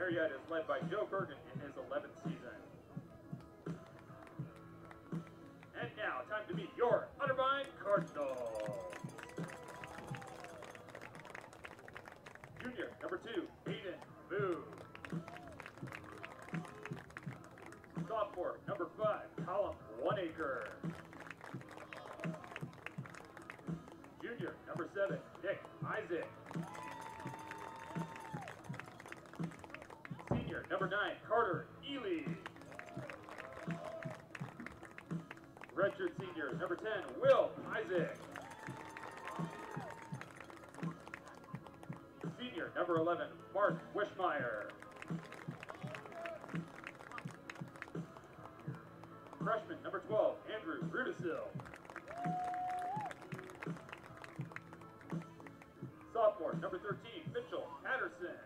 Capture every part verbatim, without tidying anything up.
Marietta is led by Joe Bergen in his eleventh season. And now, time to meet your Otterbein Cardinals. Junior, number two, Hayden Boo. Sophomore, number five, Colin Oneacre. Junior, number seven, Nick Isaac. Senior, number nine, Carter Ely. Redshirt senior, number ten, Will Isaac. Senior, number eleven, Mark Wishmeyer. Freshman, number twelve, Andrew Brudesil. Sophomore, number thirteen, Mitchell Patterson.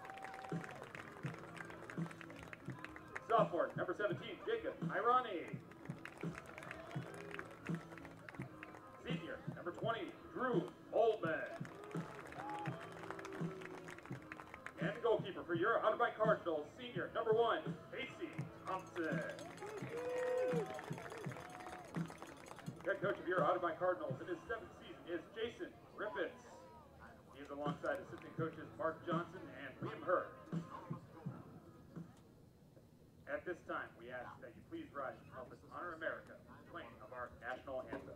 Sophomore, number seventeen, Jacob Irani. Senior, number twenty, Drew Oldman. And the goalkeeper for your Otterbein Cardinals, senior, number one, Casey Thompson. Head coach of your Otterbein Cardinals in his seventh season is Jason Griffiths. He is alongside assistant coaches Mark Johnson and Liam Hurd. At this time, we ask that you please rise and help us honor America with the playing of our national anthem.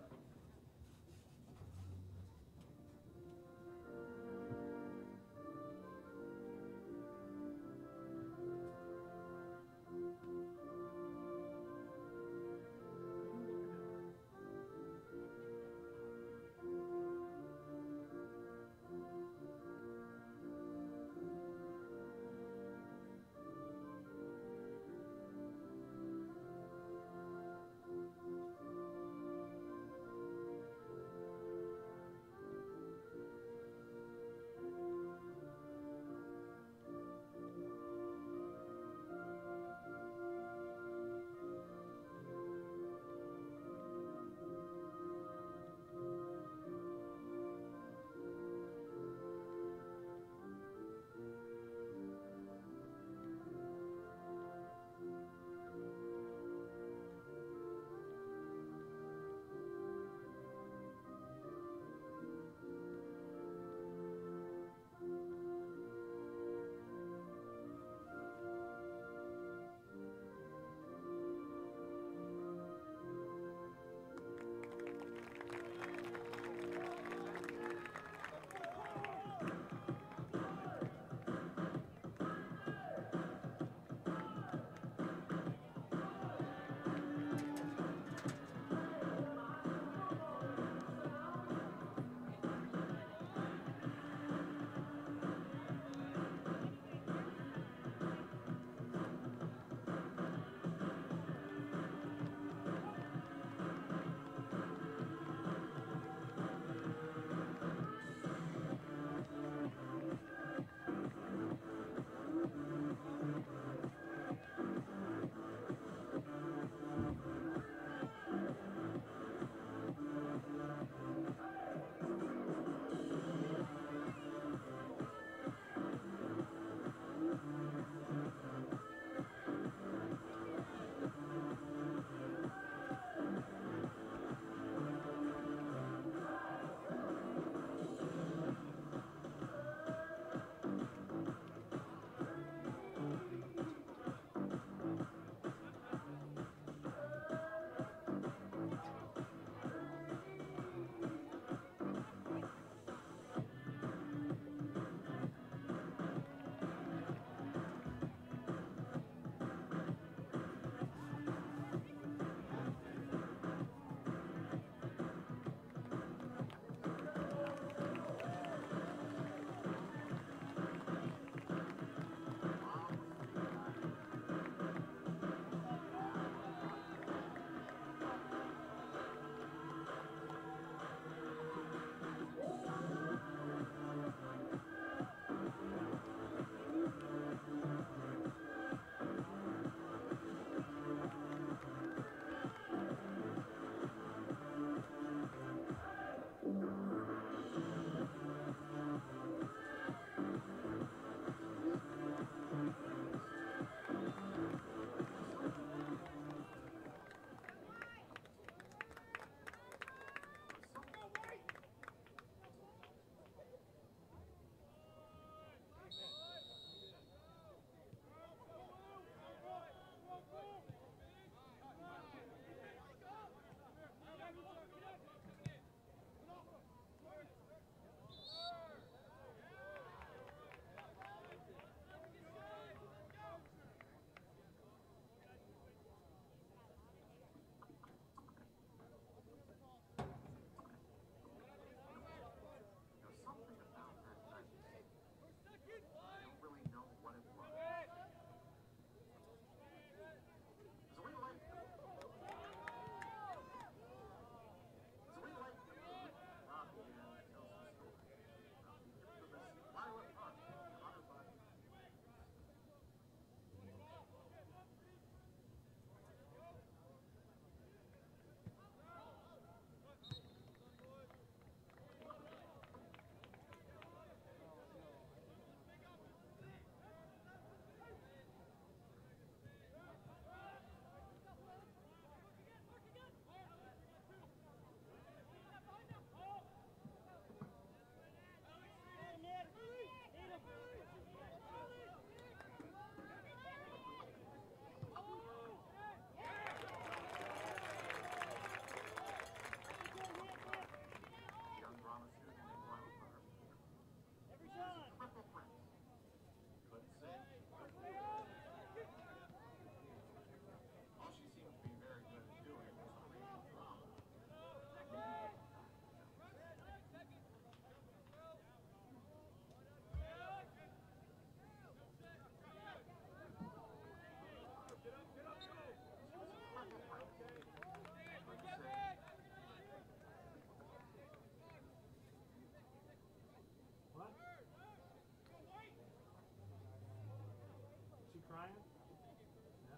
crying? Yeah.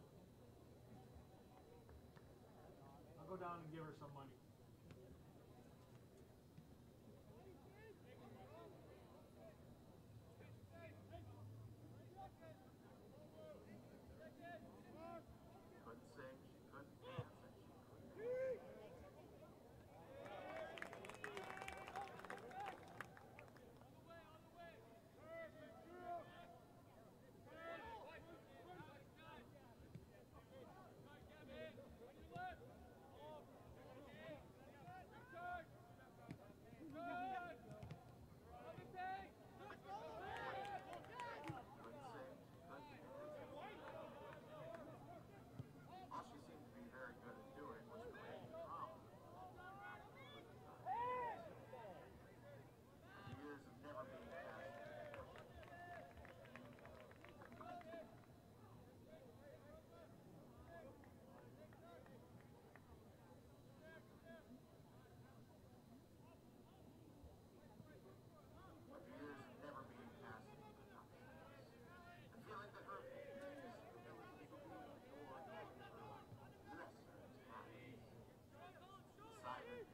I'll go down and give her some money. Couldn't sing, she couldn't dance, and she couldn't. All she seemed to be very good at doing was creating drama. The years of never being cast. But the years of never being cast in productions. And feeling that her artistic ability to be ignored lesser talents. Decided.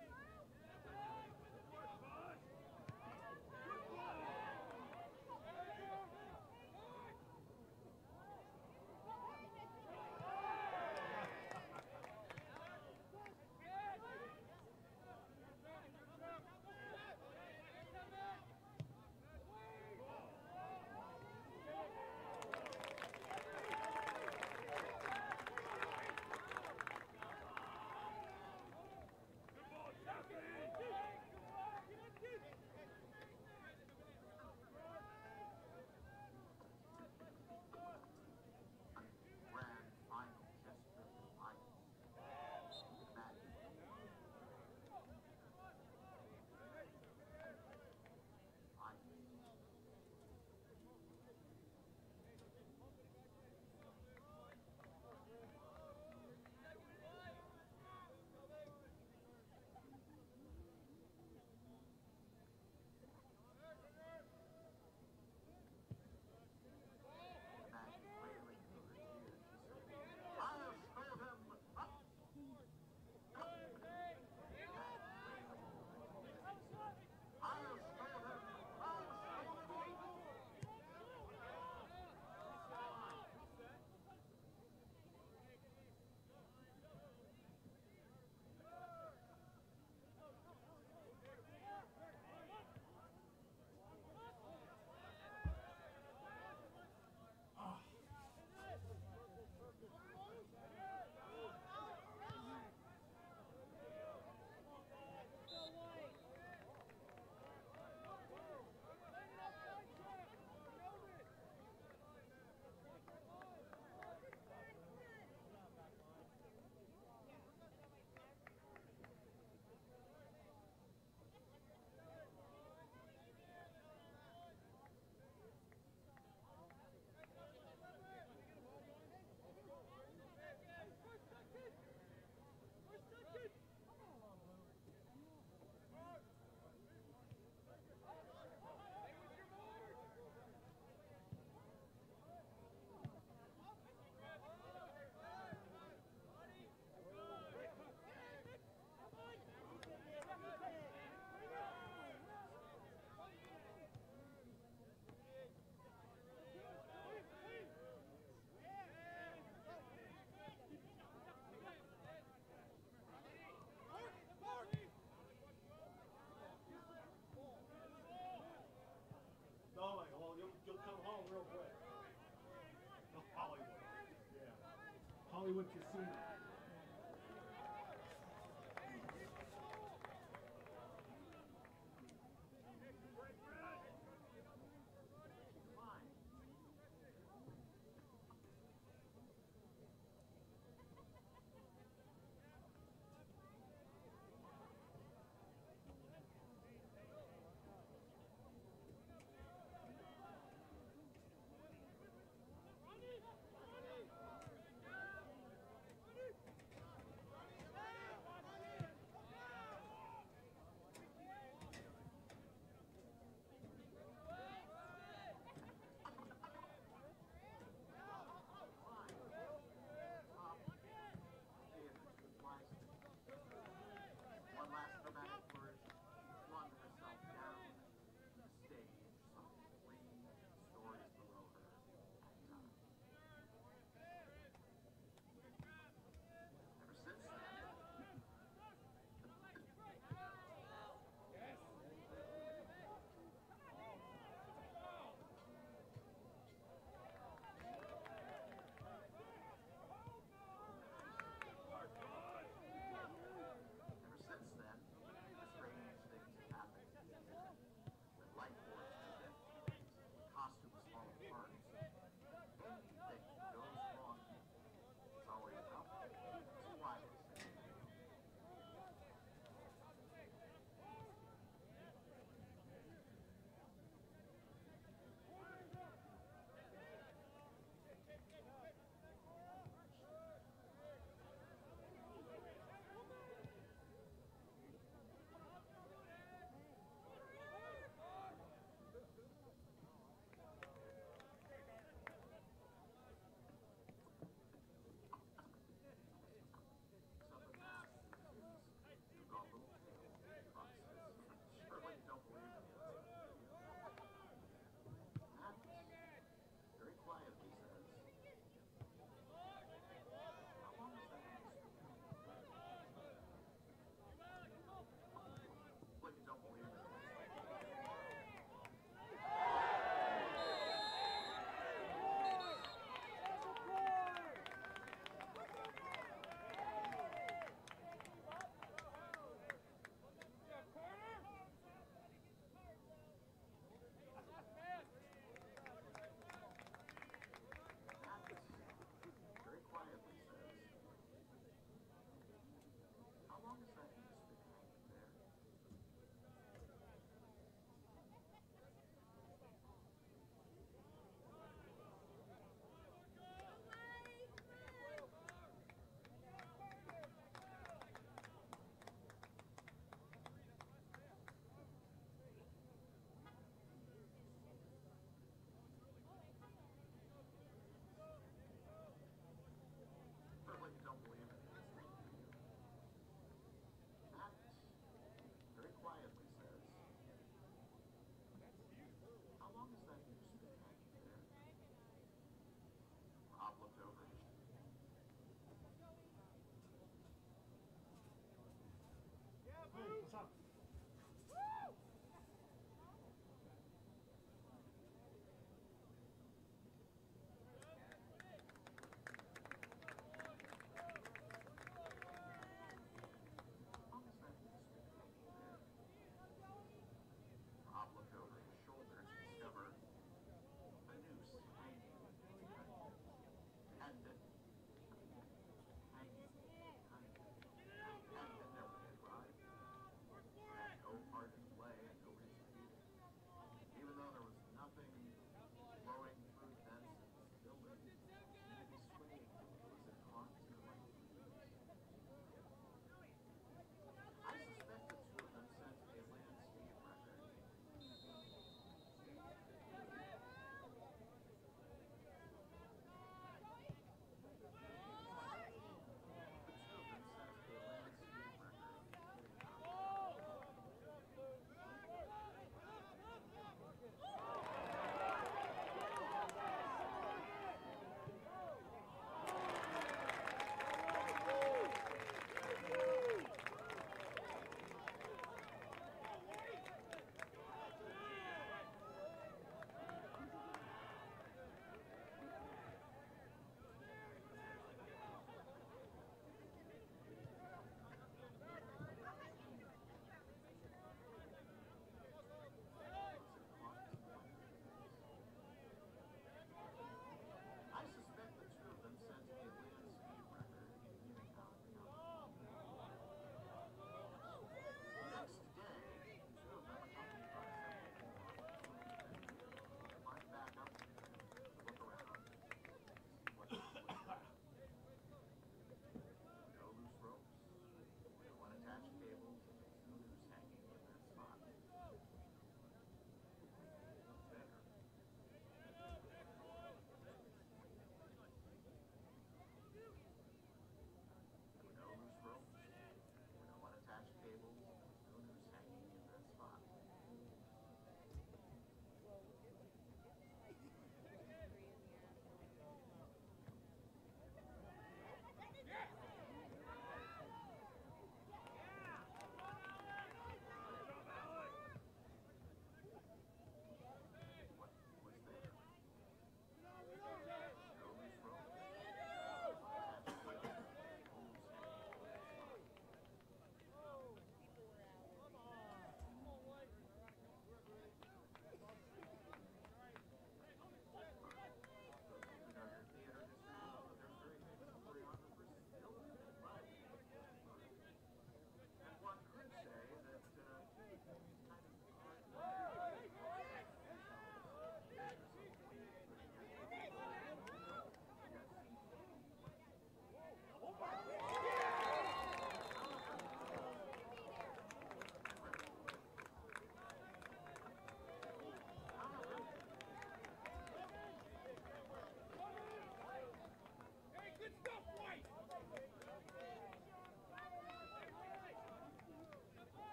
Grand final gesture of life. Magic. Life. Magic wailing through her tears, she said, I'll throw them up. Magic wailing through her tears, she said, I'll throw them, I'll throw them up. Oh my, well, you'll, you'll come home real quick. Oh, Hollywood. Yeah. Hollywood Casino. Fine.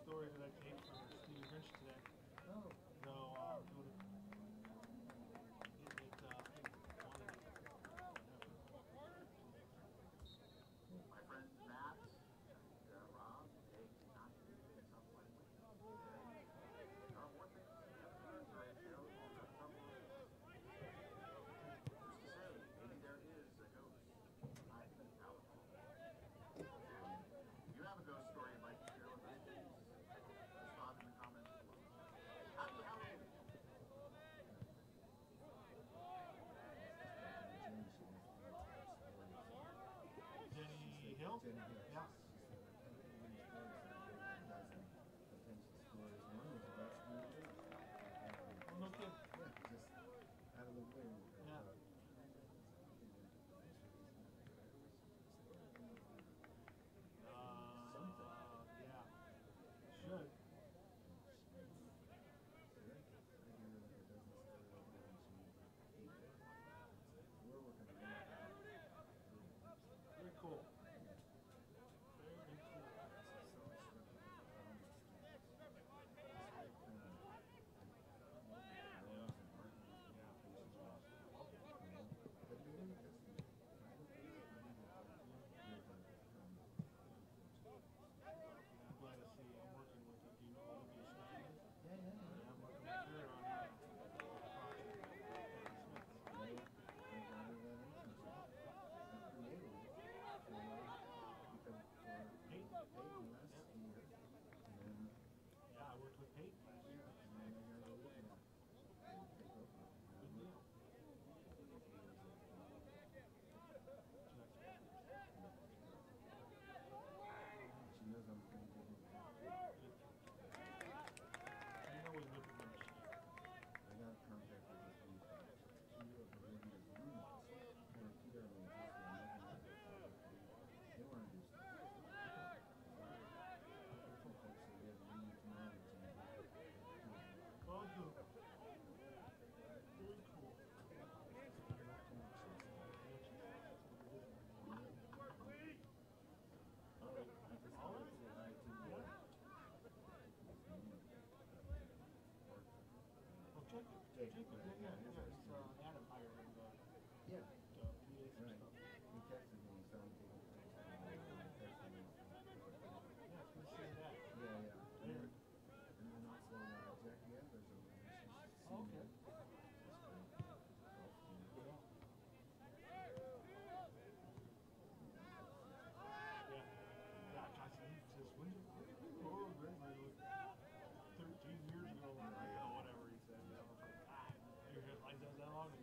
story that I taped from Stevie Grinch today. Oh. So, um, it would have, it, it, uh, wanted it. My friend Matt and uh, Rob, they not do things up lightly. There are more things in the episodes right now on the trouble. Who's to say, maybe there is a ghost hiding in the alcohol. If you have a ghost story you'd like to share with us, please respond in the comments below. Happy Halloween! Jenny Hill? Jenny Hill. Yeah. Oh, no kidding. Yeah, just out of the blue. Yeah. Uh, yeah. Should. We're working on that. Very cool. Very cool. I'm glad to see I'm working with the, do you know Olivia Schneider? Yeah, yeah, Yeah, yeah. I'm working with her on a project. Yeah, I worked with Peyton last year. Good deal. She knows I'm going to give her. You know we live with them. I got contact with this week. She knew of Olivia's roommates. Kind of Peter and Lisa were looking at it. They want to do stuff. Some folks said they have a meeting tomorrow with some Well, good. Very cool. All right, I just All wanted right. to say hi to you. Yeah. Well, Jacob, Jacob, yeah, yeah, yeah, he's, uh, Adam hired him to, Yeah, to P A some right. stuff. He texted me, so I'm taking pictures of him. He texted me. Yeah, it's good to see that. Yeah, yeah. And then, and then also uh, Jackie Adler's over there. She's seen Oh, okay. me. She's great. Golf team. Yeah. Yeah. Yeah, gosh, he just, when did, oh, Gregory, like thirteen years ago, or, you know, whatever he said, you know, it's like, ah, you're just like that that long?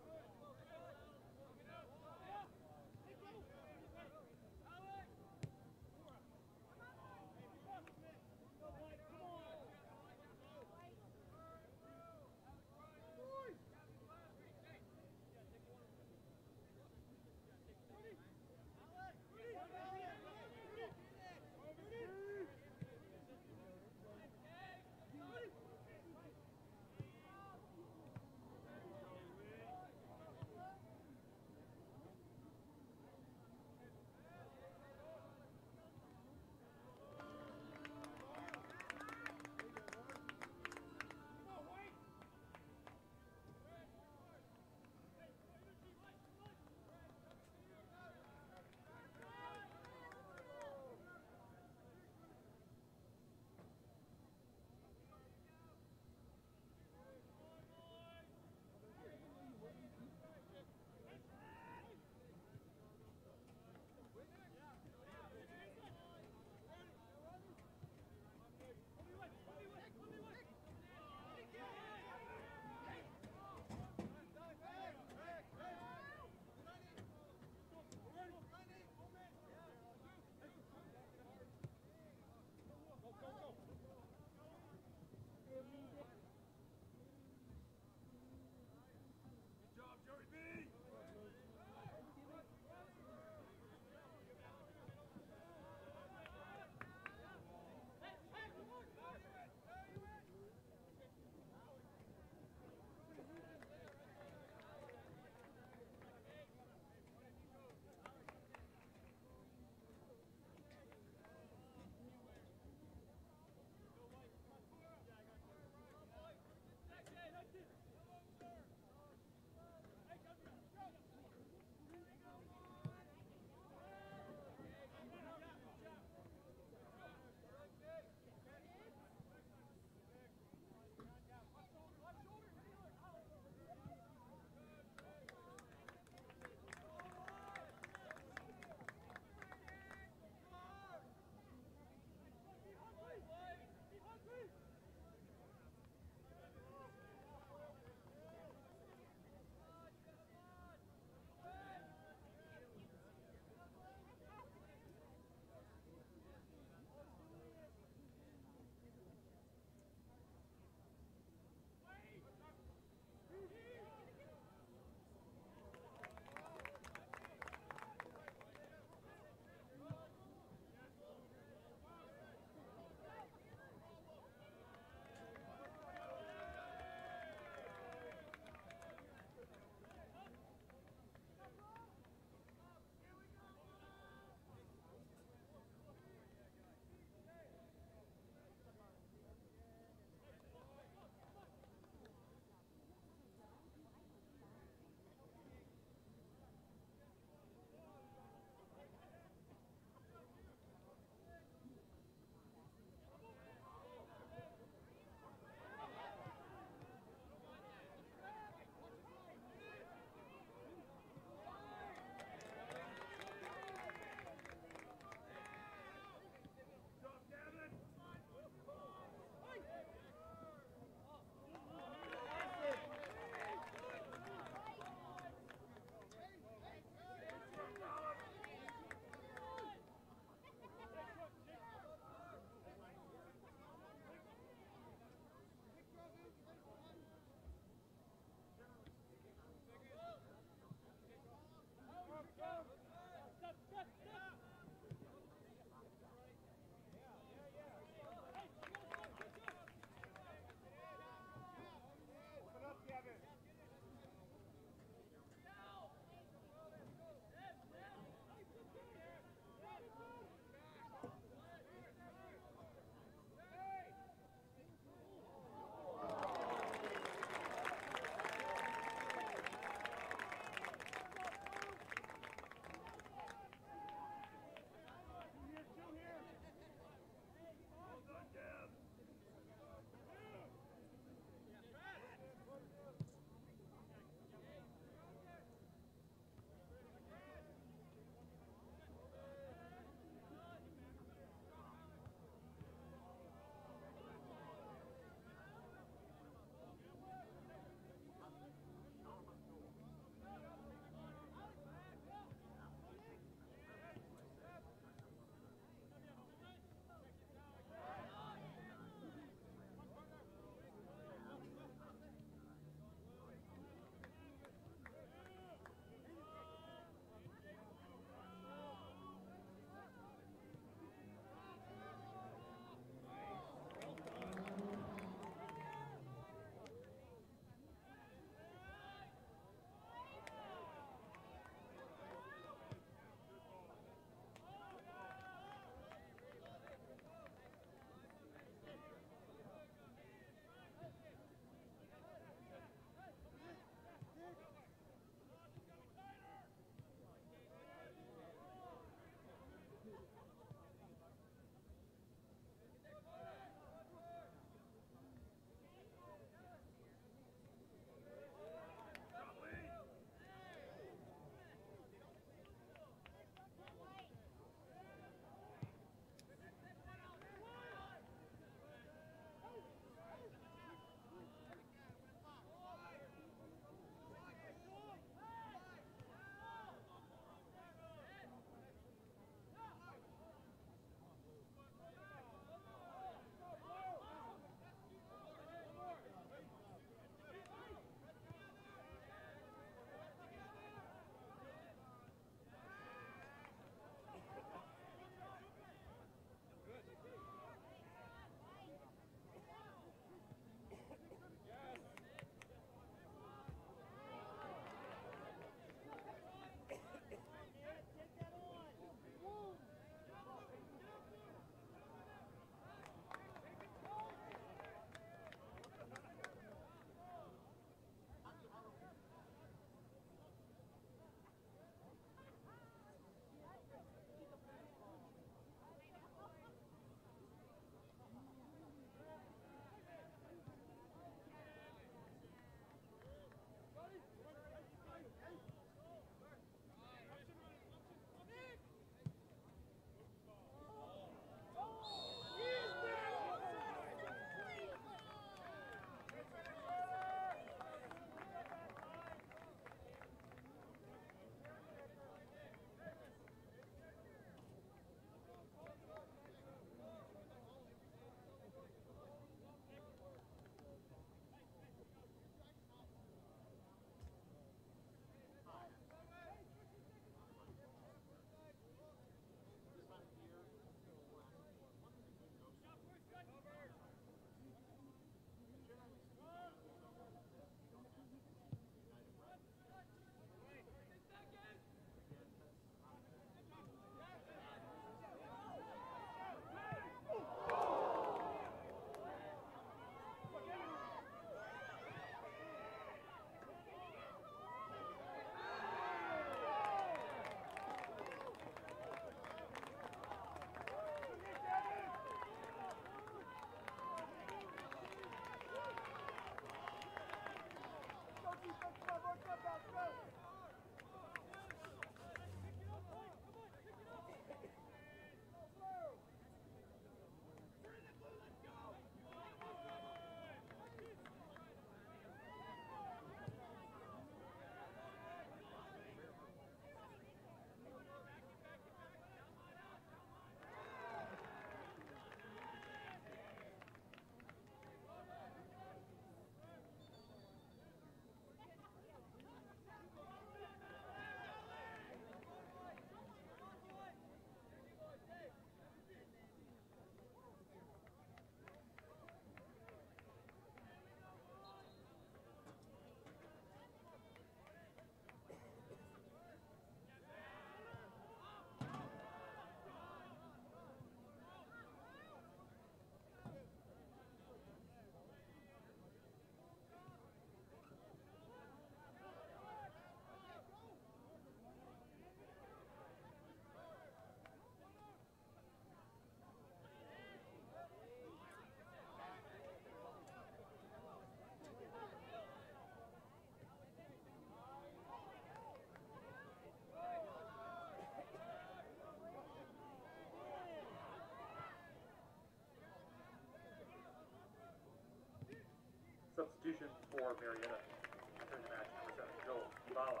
Substitution for Marietta. Entering the match, number seven, Joel Ibala.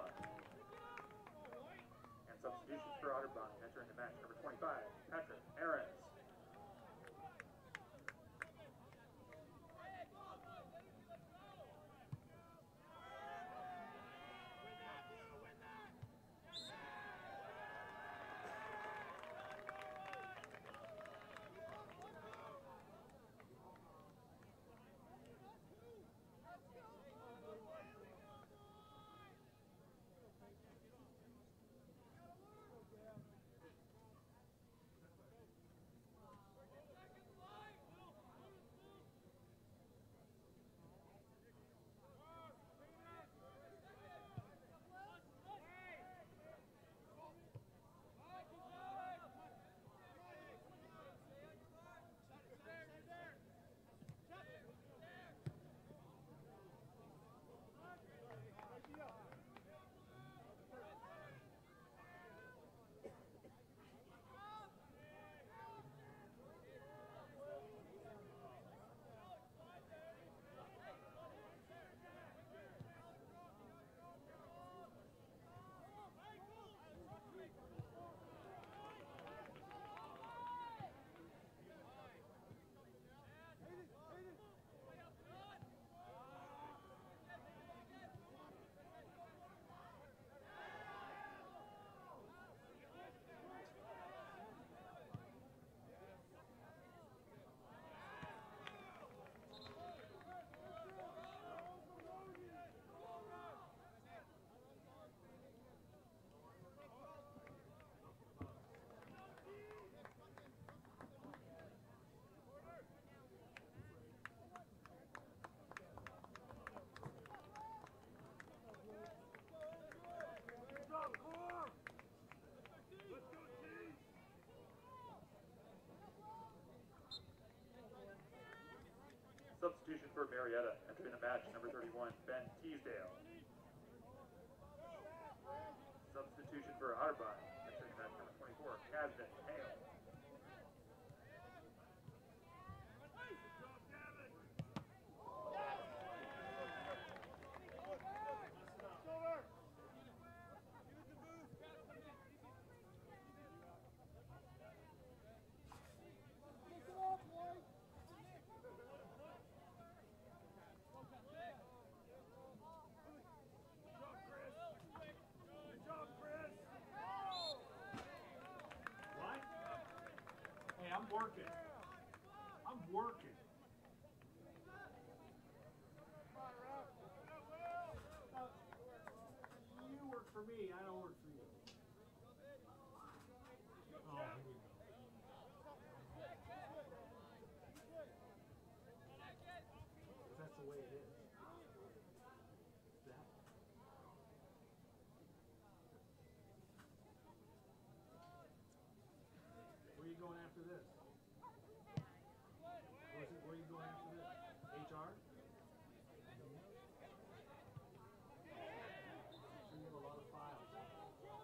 And substitutions for Otterbein. Entering the match, number twenty-five, Patrick Aarons. Substitution for Marietta. Entering the match, number thirty-one, Ben Teasdale. Substitution for Otterbein. Entering the match, number twenty-four, Kasdan Hale. I'm working. I'm working. Uh, you work for me, I don't work for you. Oh, here we go. That's the way it is. That. Where are you going after this? Where's it, where are you going after this? H R? So you have a lot of files.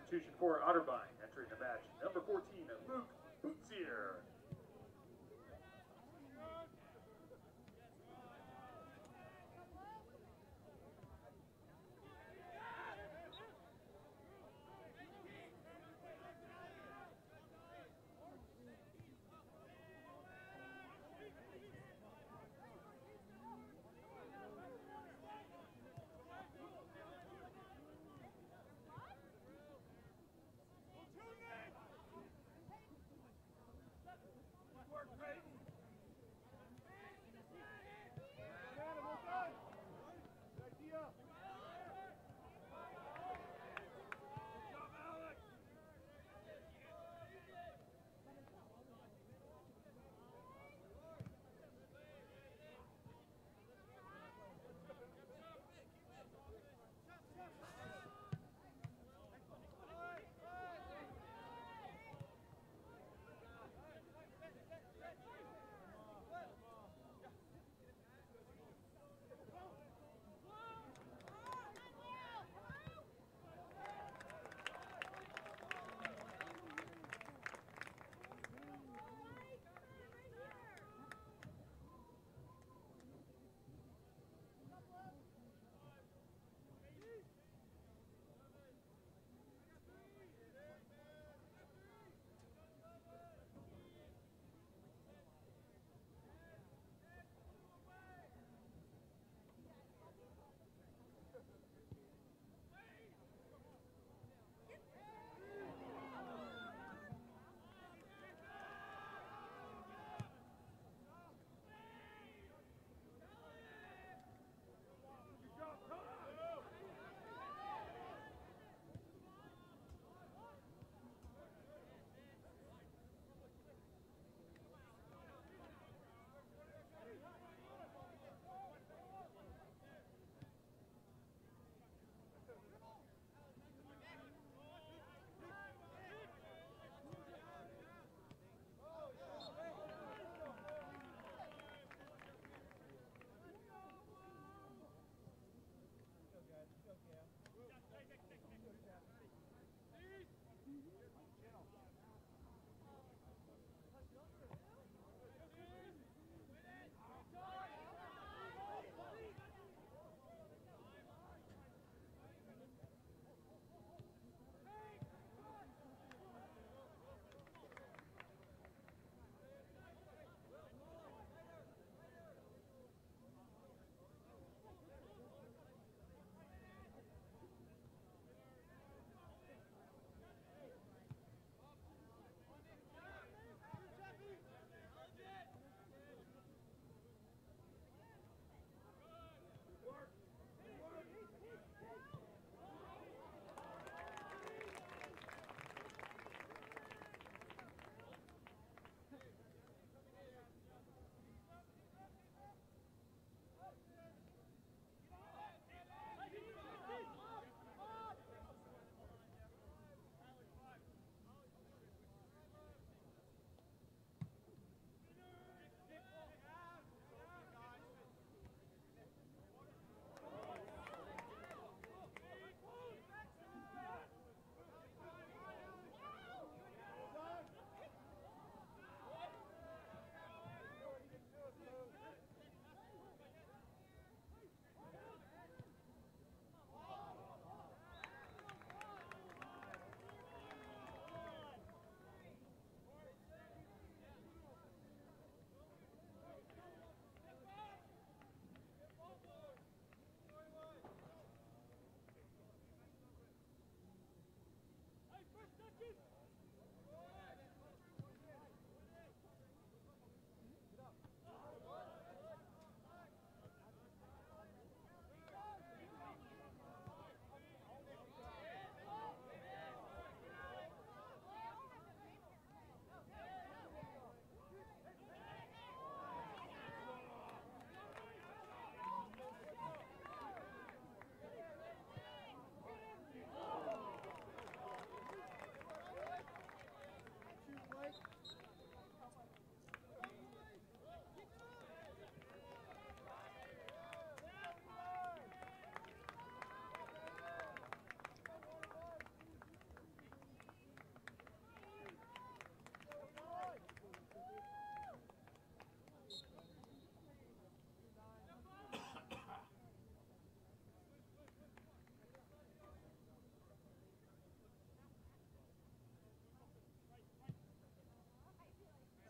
substitution for Otterbein, entering the match, number fourteen, Luke Bootsier.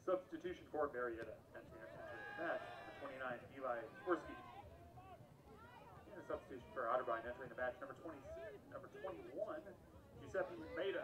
Substitution for Marietta. Entering into the match, number twenty-nine, Eli Swirsky. And a substitution for Otterbein. Entering the match, number twenty-six, number twenty-one, Giuseppe Maida.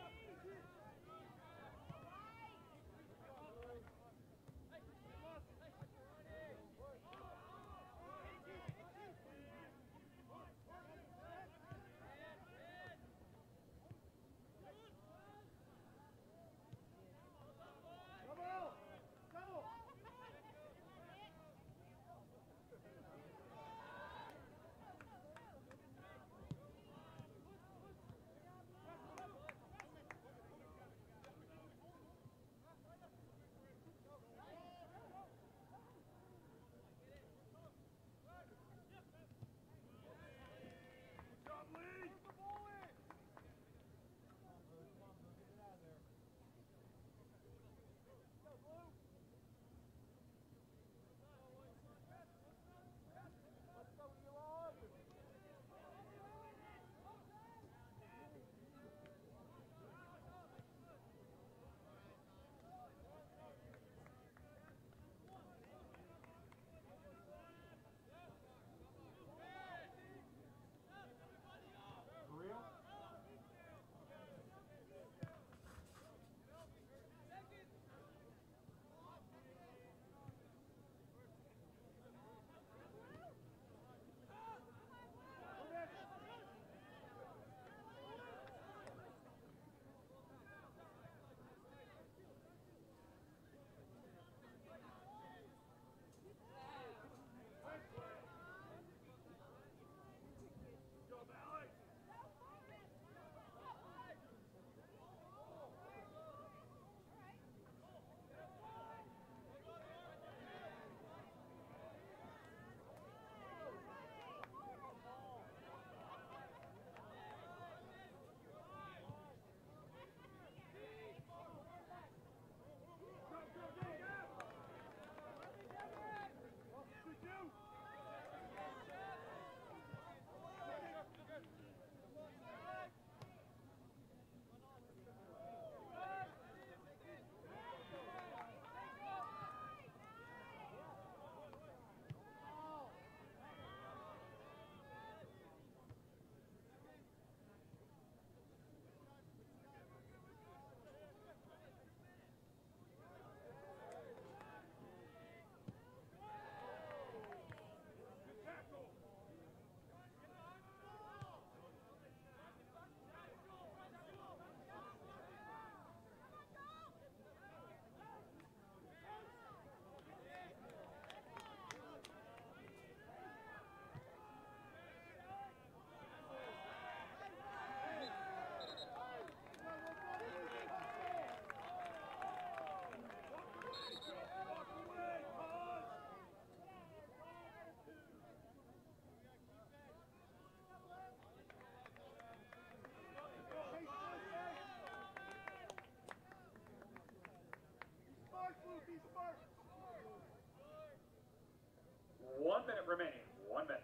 One minute remaining. One minute.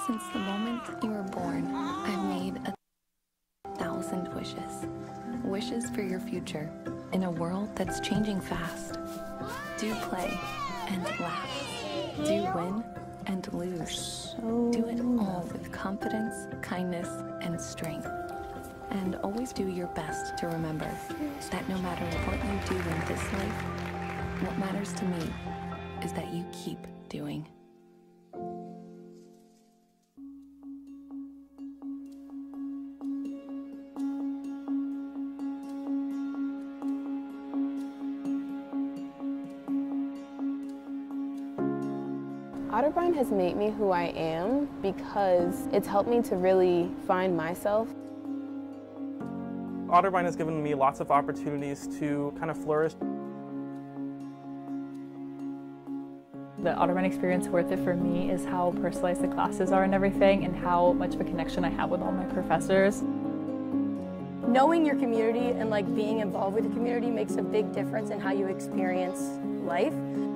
Since the moment you were born, I've made a thousand wishes. Wishes for your future in a world that's changing fast. Do play and laugh. Do win and lose. Do it all with confidence, kindness, and strength. And always do your best to remember that no matter what you do in this life, what matters to me is that you keep doing. Otterbein has made me who I am because it's helped me to really find myself. Otterbein has given me lots of opportunities to kind of flourish. The Otterbein experience worth it for me is how personalized the classes are and everything, and how much of a connection I have with all my professors. Knowing your community and like being involved with the community makes a big difference in how you experience life.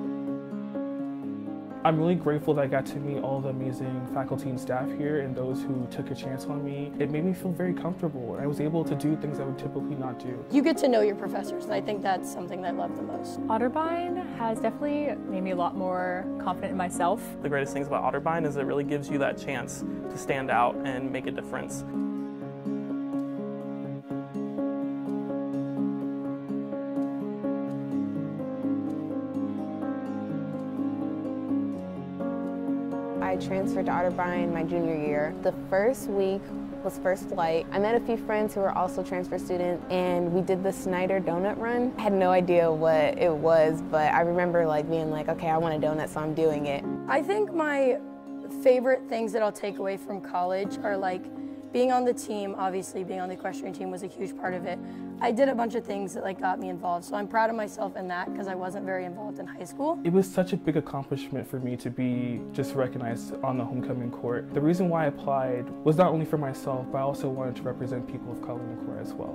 I'm really grateful that I got to meet all the amazing faculty and staff here and those who took a chance on me. It made me feel very comfortable. I was able to do things I would typically not do. You get to know your professors, and I think that's something that I love the most. Otterbein has definitely made me a lot more confident in myself. The greatest things about Otterbein is it really gives you that chance to stand out and make a difference. I transferred to Otterbein my junior year. The first week was first flight. I met a few friends who were also transfer students, and we did the Snyder donut run. I had no idea what it was, but I remember like being like, okay, I want a donut, so I'm doing it. I think my favorite things that I'll take away from college are like being on the team. Obviously being on the equestrian team was a huge part of it. I did a bunch of things that like got me involved, so I'm proud of myself in that because I wasn't very involved in high school. It was such a big accomplishment for me to be just recognized on the homecoming court. The reason why I applied was not only for myself, but I also wanted to represent people of color in the court as well.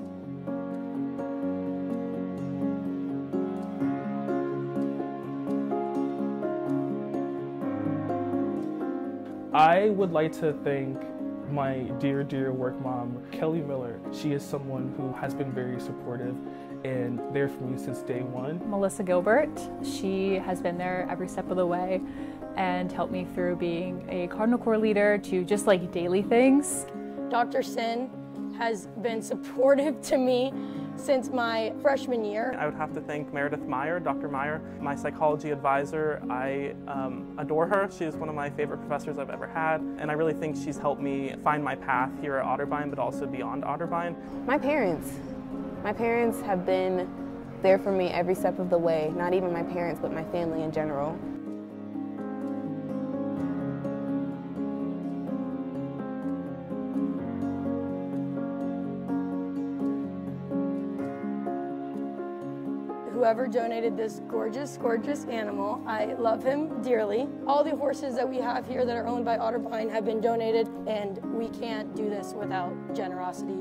I would like to thank my dear, dear work mom, Kelly Miller. She is someone who has been very supportive and there for me since day one. Melissa Gilbert, she has been there every step of the way and helped me through being a Cardinal Corps leader to just like daily things. Doctor Sin has been supportive to me since my freshman year. I would have to thank Meredith Meyer, Doctor Meyer, my psychology advisor. I um, adore her. She is one of my favorite professors I've ever had, and I really think she's helped me find my path here at Otterbein, but also beyond Otterbein. My parents. My parents have been there for me every step of the way. Not even my parents, but my family in general. Whoever donated this gorgeous, gorgeous animal, I love him dearly. All the horses that we have here that are owned by Otterbein have been donated, and we can't do this without generosity.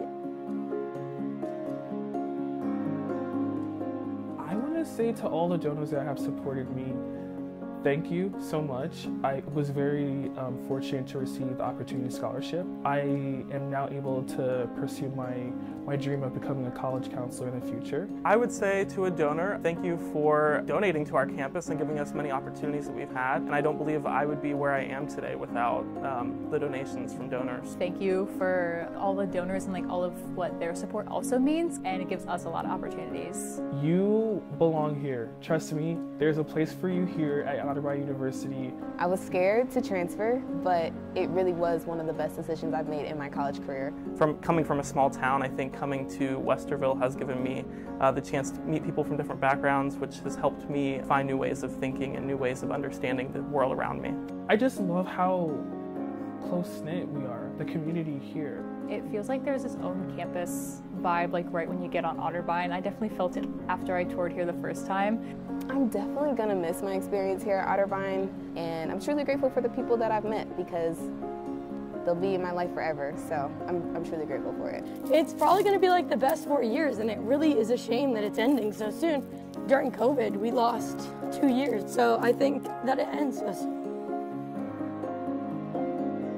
I want to say to all the donors that have supported me, thank you so much. I was very um, fortunate to receive the Opportunity Scholarship. I am now able to pursue my, my dream of becoming a college counselor in the future. I would say to a donor, thank you for donating to our campus and giving us many opportunities that we've had. And I don't believe I would be where I am today without um, the donations from donors. Thank you for all the donors and like all of what their support also means, and it gives us a lot of opportunities. You belong here. Trust me, there's a place for you here at Otterbein University. I was scared to transfer, but it really was one of the best decisions I've made in my college career. From coming from a small town, I think coming to Westerville has given me uh, the chance to meet people from different backgrounds, which has helped me find new ways of thinking and new ways of understanding the world around me. I just love how close-knit we are, the community here. It feels like there's this own campus vibe, like right when you get on Otterbein. I definitely felt it after I toured here the first time. I'm definitely gonna miss my experience here at Otterbein, and I'm truly grateful for the people that I've met because they'll be in my life forever, so I'm, I'm truly grateful for it. It's probably gonna be like the best four years, and it really is a shame that it's ending so soon. During COVID, we lost two years, so I think that it ends so soon.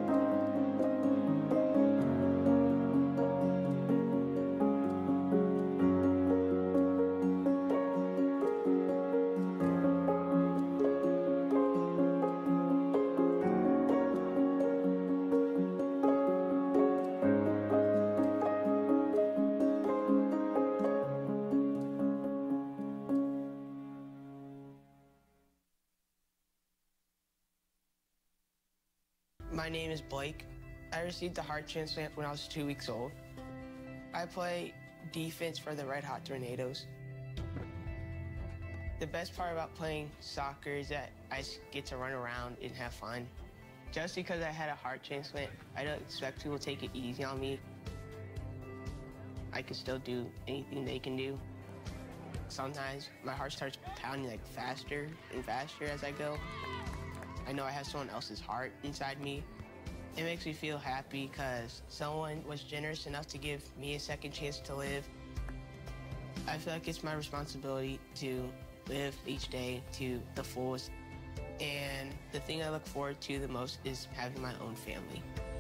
My name is Blake. I received a heart transplant when I was two weeks old. I play defense for the Red Hot Tornadoes. The best part about playing soccer is that I just get to run around and have fun. Just because I had a heart transplant, I don't expect people to take it easy on me. I can still do anything they can do. Sometimes my heart starts pounding like faster and faster as I go. I know I have someone else's heart inside me. It makes me feel happy because someone was generous enough to give me a second chance to live. I feel like it's my responsibility to live each day to the fullest. And the thing I look forward to the most is having my own family.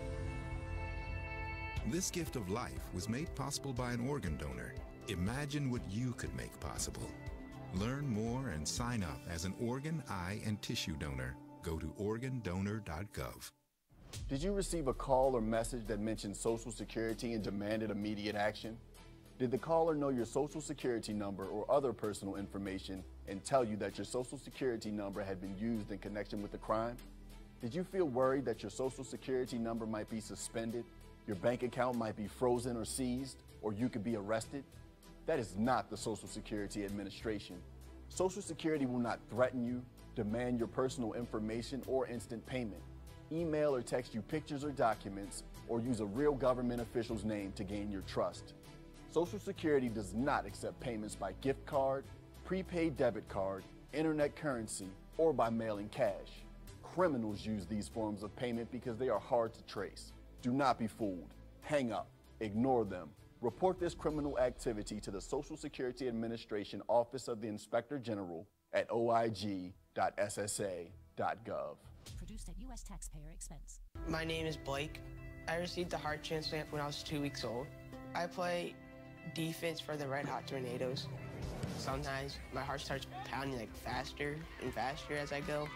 This gift of life was made possible by an organ donor. Imagine what you could make possible. Learn more and sign up as an organ, eye, and tissue donor. Go to organ donor dot gov. Did you receive a call or message that mentioned Social Security and demanded immediate action? Did the caller know your Social Security number or other personal information and tell you that your Social Security number had been used in connection with the crime? Did you feel worried that your Social Security number might be suspended, your bank account might be frozen or seized, or you could be arrested? That is not the Social Security Administration. Social Security will not threaten you, demand your personal information, or instant payment, email or text you pictures or documents, or use a real government official's name to gain your trust. Social Security does not accept payments by gift card, prepaid debit card, internet currency, or by mailing cash. Criminals use these forms of payment because they are hard to trace. Do not be fooled. Hang up. Ignore them. Report this criminal activity to the Social Security Administration Office of the Inspector General at o i g dot s s a dot gov. Produced at U S taxpayer expense. My name is Blake. I received a heart transplant when I was two weeks old. I play defense for the Red Hot Tornadoes. Sometimes my heart starts pounding like faster and faster as I go.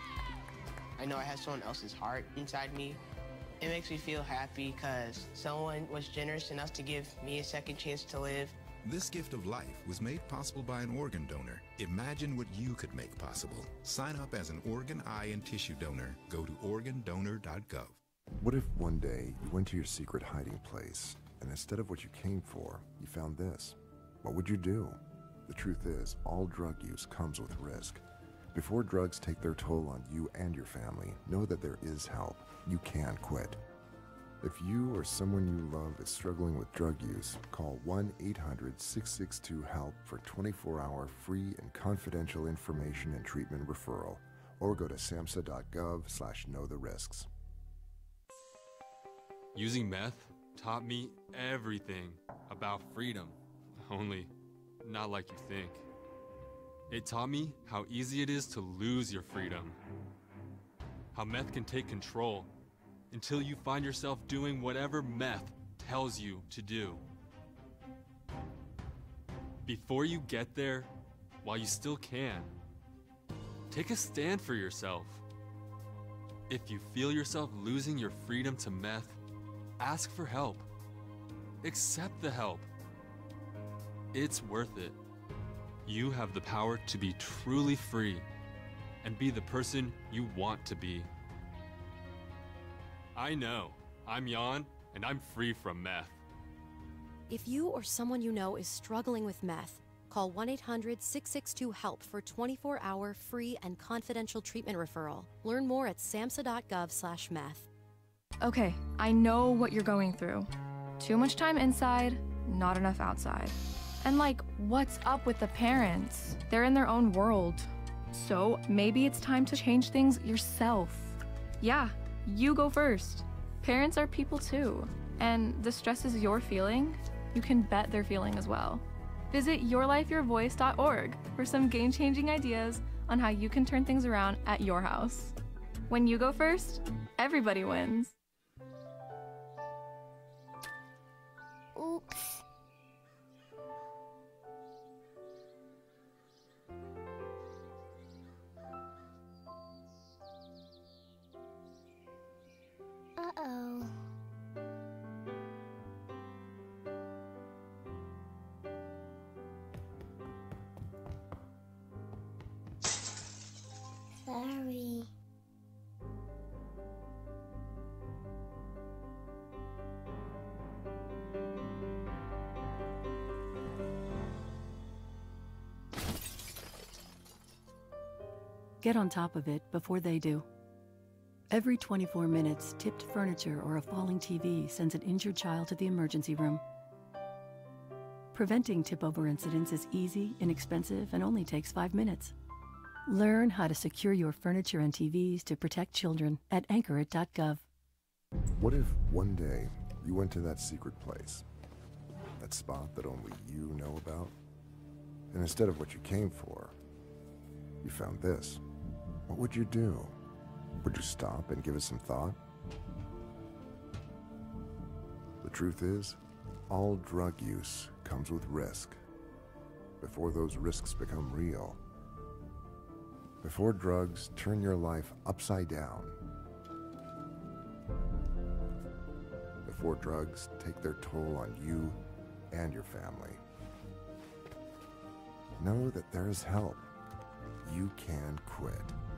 I know I have someone else's heart inside me. It makes me feel happy because someone was generous enough to give me a second chance to live. This gift of life was made possible by an organ donor. Imagine what you could make possible. Sign up as an organ, eye, and tissue donor. Go to organ donor dot gov. What if one day you went to your secret hiding place and instead of what you came for, you found this? What would you do? The truth is, all drug use comes with risk. Before drugs take their toll on you and your family, know that there is help. You can quit. If you or someone you love is struggling with drug use, call one eight hundred, six six two, HELP for twenty-four hour free and confidential information and treatment referral, or go to samhsa dot gov slash know the risks. Using meth taught me everything about freedom, only not like you think. It taught me how easy it is to lose your freedom, how meth can take control until you find yourself doing whatever meth tells you to do. Before you get there, while you still can, take a stand for yourself. If you feel yourself losing your freedom to meth, ask for help. Accept the help. It's worth it. You have the power to be truly free and be the person you want to be. I know. I'm Jan, and I'm free from meth. If you or someone you know is struggling with meth, call one eight hundred, six six two, HELP for twenty-four hour free and confidential treatment referral. Learn more at samhsa dot gov slash meth. Okay, I know what you're going through. Too much time inside, not enough outside. And like, what's up with the parents? They're in their own world. So maybe it's time to change things yourself. Yeah, you go first. Parents are people too. And the stresses you're feeling, you can bet they're feeling as well. Visit your life your voice dot org for some game-changing ideas on how you can turn things around at your house. When you go first, everybody wins. Oops. Uh-oh. Sorry. Get on top of it before they do. Every twenty-four minutes, tipped furniture or a falling T V sends an injured child to the emergency room. Preventing tip-over incidents is easy, inexpensive, and only takes five minutes. Learn how to secure your furniture and T Vs to protect children at anchor it dot gov. What if one day you went to that secret place, that spot that only you know about, and instead of what you came for, you found this? What would you do? Would you stop and give it some thought? The truth is, all drug use comes with risk. Before those risks become real, before drugs turn your life upside down, before drugs take their toll on you and your family, know that there is help. You can quit.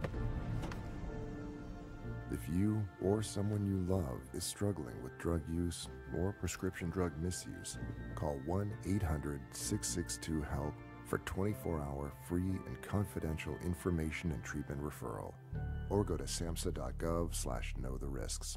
If you or someone you love is struggling with drug use or prescription drug misuse, call one eight hundred, six six two, HELP for twenty-four hour free and confidential information and treatment referral, or go to samhsa dot gov slash know the risks.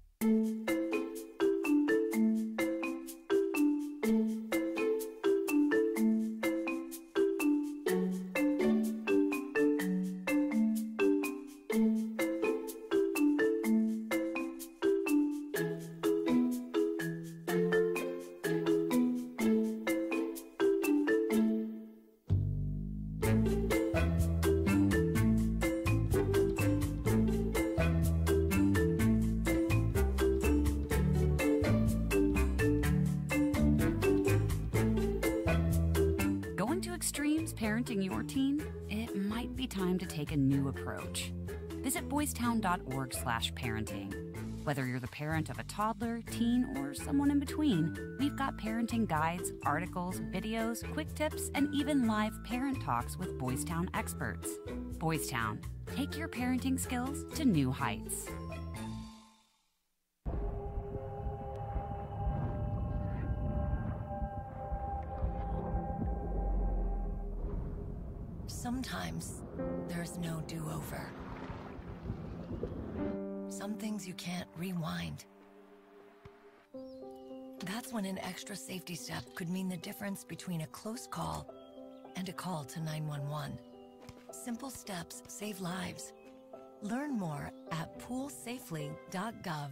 Parenting your teen, it might be time to take a new approach. Visit boys town dot org slash parenting. Whether you're the parent of a toddler, teen, or someone in between, we've got parenting guides, articles, videos, quick tips, and even live parent talks with Boys Town experts. Boys Town, take your parenting skills to new heights. Sometimes there's no do-over. Some things you can't rewind. That's when an extra safety step could mean the difference between a close call and a call to nine one one. Simple steps save lives. Learn more at pool safely dot gov.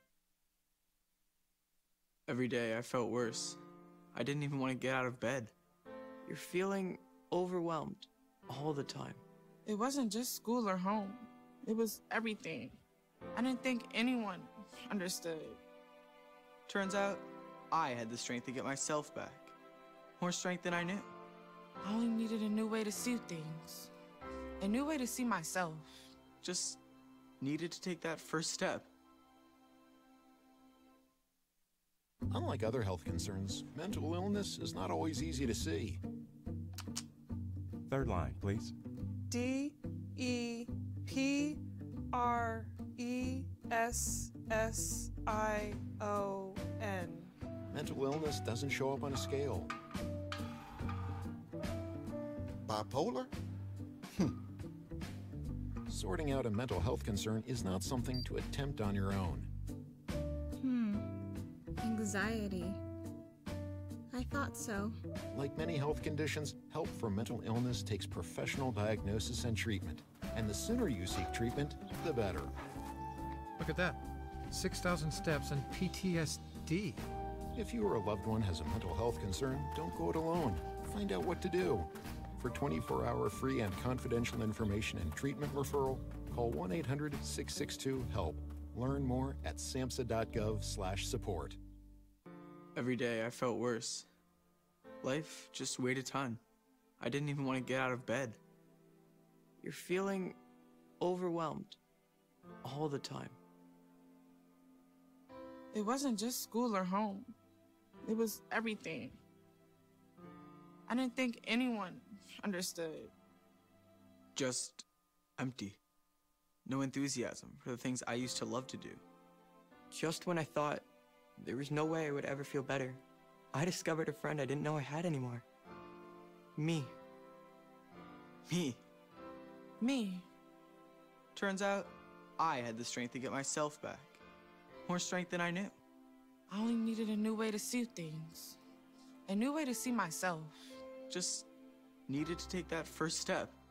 Every day I felt worse. I didn't even want to get out of bed. You're feeling overwhelmed all the time. It wasn't just school or home. It was everything. I didn't think anyone understood. Turns out, I had the strength to get myself back. More strength than I knew. I only needed a new way to see things. A new way to see myself. Just needed to take that first step. Unlike other health concerns, mental illness is not always easy to see. Third line, please. D E P R E S S I O N. Mental illness doesn't show up on a scale. Bipolar? Sorting out a mental health concern is not something to attempt on your own. Hmm. Anxiety. I thought so. Like many health conditions, help for mental illness takes professional diagnosis and treatment. And the sooner you seek treatment, the better. Look at that. six thousand steps and P T S D. If you or a loved one has a mental health concern, don't go it alone. Find out what to do. For twenty-four hour free and confidential information and treatment referral, call one eight hundred, six six two, HELP. Learn more at samhsa dot gov slash support. Every day I felt worse. Life just weighed a ton. I didn't even want to get out of bed. You're feeling overwhelmed all the time. It wasn't just school or home. It was everything. I didn't think anyone understood. Just empty. No enthusiasm for the things I used to love to do. Just when I thought there was no way I would ever feel better, I discovered a friend I didn't know I had anymore. Me. Me. Me. Turns out, I had the strength to get myself back. More strength than I knew. I only needed a new way to see things. A new way to see myself. Just needed to take that first step.